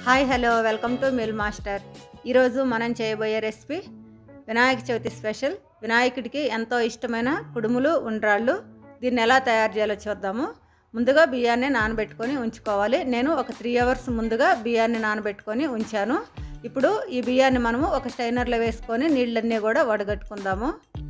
Hi hello welcome to mill master. ఈరోజు మనం చేయబోయే రెసిపీ వినాయక చవితి స్పెషల్. వినాయకుడికి ఎంతో ఇష్టమైన కుడుములు ఉండ్రాళ్ళు. దీన్ని ఎలా తయారు చేయాలో చూద్దాము. ముందుగా బియ్యాన్ని నానబెట్టుకొని ఉంచుకోవాలి. నేను ఒక 3 అవర్స్ ముందుగా బియ్యాన్ని నానబెట్టుకొని ఉంచాను. ఇప్పుడు ఈ బియ్యాన్ని మనము ఒక స్టైనర్లో వేసుకొని నీళ్ళన్నీ కూడా వడగట్టుకుందాము.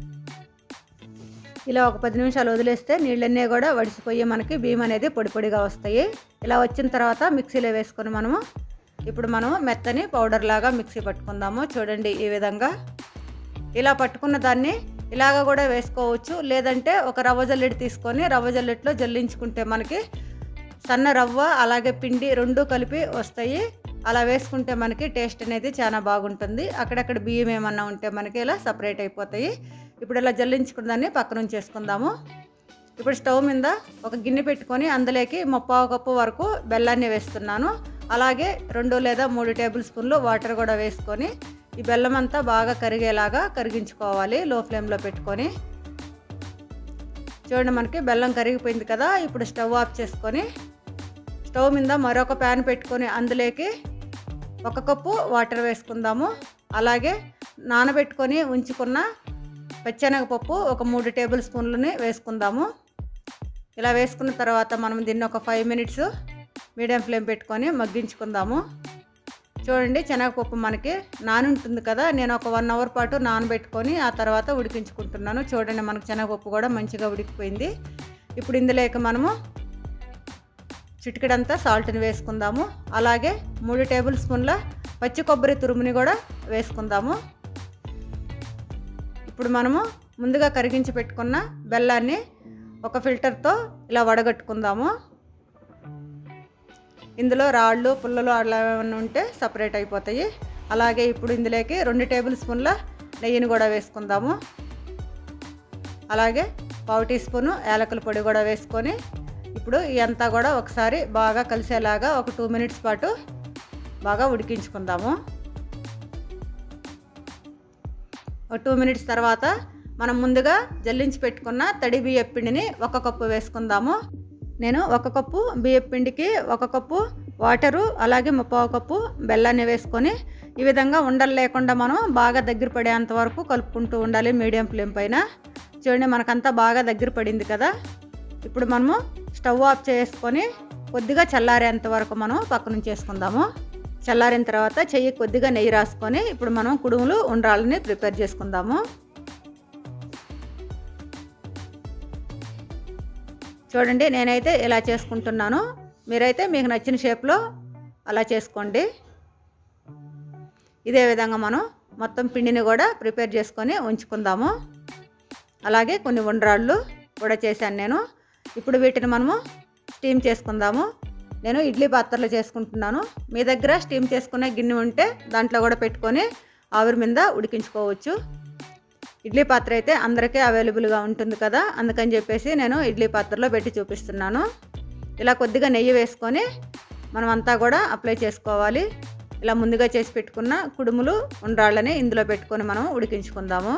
ఇలా ఒక 10 నిమిషాలు వదిలేస్తే నీళ్ళన్నీ కూడా వడిసిపోయి మనకి బియ్యం అనేది పొడి పొడిగా వస్తాయి. ఇలా వచ్చిన తర్వాత మిక్సీలో వేసుకొని ఇప్పుడు మనము మెత్తని పౌడర్ లాగా మిక్సీ పట్టుకుందాము. చూడండి, ఈ విధంగా ఇలా పట్టుకున్న దాన్ని ఇలాగ కూడా వేసుకోవచ్చు. లేదంటే ఒక రవ్వ జల్లెడ తీసుకొని రవ్వ జల్లెట్లో జల్లించుకుంటే మనకి సన్న రవ్వ అలాగే పిండి రెండు కలిపి వస్తాయి. అలా వేసుకుంటే మనకి టేస్ట్ అనేది చాలా బాగుంటుంది. అక్కడక్కడ బియ్యం ఏమన్నా ఉంటే మనకి ఇలా సపరేట్ అయిపోతాయి. ఇప్పుడు ఇలా జల్లించుకున్న దాన్ని పక్కన ఉంచేసుకుందాము. ఇప్పుడు స్టవ్ మీద ఒక గిన్నె పెట్టుకొని అందులోకి 3/4 కప్పు వరకు బెల్లాన్ని వేస్తున్నాను. అలాగే 2 లేదా 3 టేబుల్ స్పూన్లు వాటర్ కూడా వేసుకొని ఈ బెల్లం అంతా బాగా కరిగేలాగా కరిగించుకోవాలి లో ఫ్లేమ్లో పెట్టుకొని. చూడండి, మనకి బెల్లం కరిగిపోయింది కదా. ఇప్పుడు స్టవ్ ఆఫ్ చేసుకొని స్టవ్ మీద మరొక ప్యాన్ పెట్టుకొని అందులోకి 1 కప్పు వాటర్ వేసుకుందాము. అలాగే నానబెట్టుకొని ఉంచుకున్న పచ్చెనగపప్పు ఒక 3 టేబుల్ స్పూన్లని వేసుకుందాము. ఇలా వేసుకున్న తర్వాత మనం దీన్ని ఒక 5 మినిట్స్ మీడియం ఫ్లేమ్ పెట్టుకొని మగ్గించుకుందాము. చూడండి, శనగపప్పు మనకి నాని ఉంటుంది కదా. నేను ఒక 1 అవర్ పాటు నానబెట్టుకొని ఆ తర్వాత ఉడికించుకుంటున్నాను. చూడండి, మనకు శనగపప్పు కూడా మంచిగా ఉడికిపోయింది. ఇప్పుడు ఇందులోకి మనము చిటికెడంతా సాల్ట్ని వేసుకుందాము. అలాగే 3 టేబుల్ స్పూన్ల పచ్చి కొబ్బరి తురుముని కూడా వేసుకుందాము. ఇప్పుడు మనము ముందుగా కరిగించి పెట్టుకున్న బెల్లాన్ని ఒక ఫిల్టర్తో ఇలా వడగట్టుకుందాము. ఇందులో రాళ్ళు పుల్లలు అలా ఏమైనా ఉంటే సపరేట్ అయిపోతాయి. అలాగే ఇప్పుడు ఇందులోకి 2 టేబుల్ స్పూన్ల నెయ్యిని కూడా వేసుకుందాము. అలాగే 1/2 టీ స్పూను యాలకుల పొడి కూడా వేసుకొని ఇప్పుడు ఇదంతా కూడా ఒకసారి బాగా కలిసేలాగా ఒక 2 మినిట్స్ పాటు బాగా ఉడికించుకుందాము. ఒక 2 మినిట్స్ తర్వాత మనం ముందుగా జల్లించి పెట్టుకున్న తడి బియ్యం పిండిని 1 కప్పు వేసుకుందాము. నేను 1 కప్పు బియ్యం పిండికి 1 కప్పు వాటరు అలాగే 3/4 కప్పు బెల్లాన్ని వేసుకొని ఈ విధంగా ఉండలు లేకుండా మనం బాగా దగ్గర పడేంత వరకు కలుపుకుంటూ ఉండాలి మీడియం ఫ్లేమ్ పైన. చూడండి, మనకంతా బాగా దగ్గర పడింది కదా. ఇప్పుడు మనము స్టవ్ ఆఫ్ చేసుకొని కొద్దిగా చల్లారేంత వరకు మనం పక్కన చేసుకుందాము. చల్లారిన తర్వాత చెయ్యి కొద్దిగా నెయ్యి రాసుకొని ఇప్పుడు మనం కుడుములు ఉండ్రాళ్ళని ప్రిపేర్ చేసుకుందాము. చూడండి, నేనైతే ఇలా చేసుకుంటున్నాను. మీరైతే మీకు నచ్చిన షేప్లో అలా చేసుకోండి. ఇదే విధంగా మనం మొత్తం పిండిని కూడా ప్రిపేర్ చేసుకొని ఉంచుకుందాము. అలాగే కొన్ని ఉండ్రాళ్ళు కూడా చేశాను నేను. ఇప్పుడు వీటిని మనము స్టీమ్ చేసుకుందాము. నేను ఇడ్లీ పాత్రలో చేసుకుంటున్నాను. మీ దగ్గర స్టీమ్ చేసుకునే గిన్నె ఉంటే దాంట్లో కూడా పెట్టుకొని ఆవిరి మీద ఉడికించుకోవచ్చు. ఇడ్లీ పాత్ర అయితే అందరికీ అవైలబుల్గా ఉంటుంది కదా, అందుకని చెప్పేసి నేను ఇడ్లీ పాత్రలో పెట్టి చూపిస్తున్నాను. ఇలా కొద్దిగా నెయ్యి వేసుకొని మనం అంతా కూడా అప్లై చేసుకోవాలి. ఇలా ముందుగా చేసి పెట్టుకున్న కుడుములు ఉండ్రాళ్ళని ఇందులో పెట్టుకొని మనం ఉడికించుకుందాము.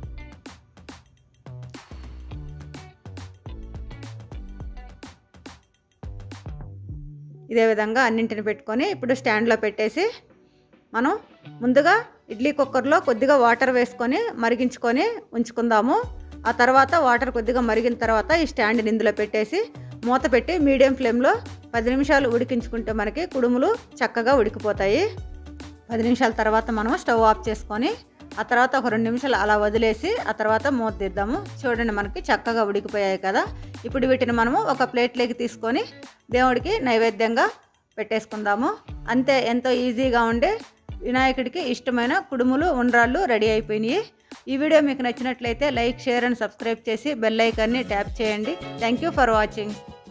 ఇదే విధంగా అన్నింటిని పెట్టుకొని ఇప్పుడు స్టాండ్లో పెట్టేసి మనం ముందుగా ఇడ్లీ కుక్కర్లో కొద్దిగా వాటర్ వేసుకొని మరిగించుకొని ఉంచుకుందాము. ఆ తర్వాత వాటర్ కొద్దిగా మరిగిన తర్వాత ఈ స్టాండ్ని ఇందులో పెట్టేసి మూత పెట్టి మీడియం ఫ్లేమ్లో 10 నిమిషాలు ఉడికించుకుంటే మనకి కుడుములు చక్కగా ఉడికిపోతాయి. 10 నిమిషాల తర్వాత మనం స్టవ్ ఆఫ్ చేసుకొని ఆ తర్వాత ఒక 2 నిమిషాలు అలా వదిలేసి ఆ తర్వాత మూత తీద్దాము. చూడండి, మనకి చక్కగా ఉడికిపోయాయి కదా. ఇప్పుడు వీటిని మనము ఒక ప్లేట్లోకి తీసుకొని దేవుడికి నైవేద్యంగా పెట్టేసుకుందాము. అంతే, ఎంతో ఈజీగా ఉండే వినాయకుడికి ఇష్టమైన కుడుములు ఉండ్రాళ్ళు రెడీ అయిపోయినాయి. ఈ వీడియో మీకు నచ్చినట్లయితే లైక్, షేర్ అండ్ సబ్స్క్రైబ్ చేసి బెల్ ఐకాన్ని ట్యాప్ చేయండి. Thank you for watching.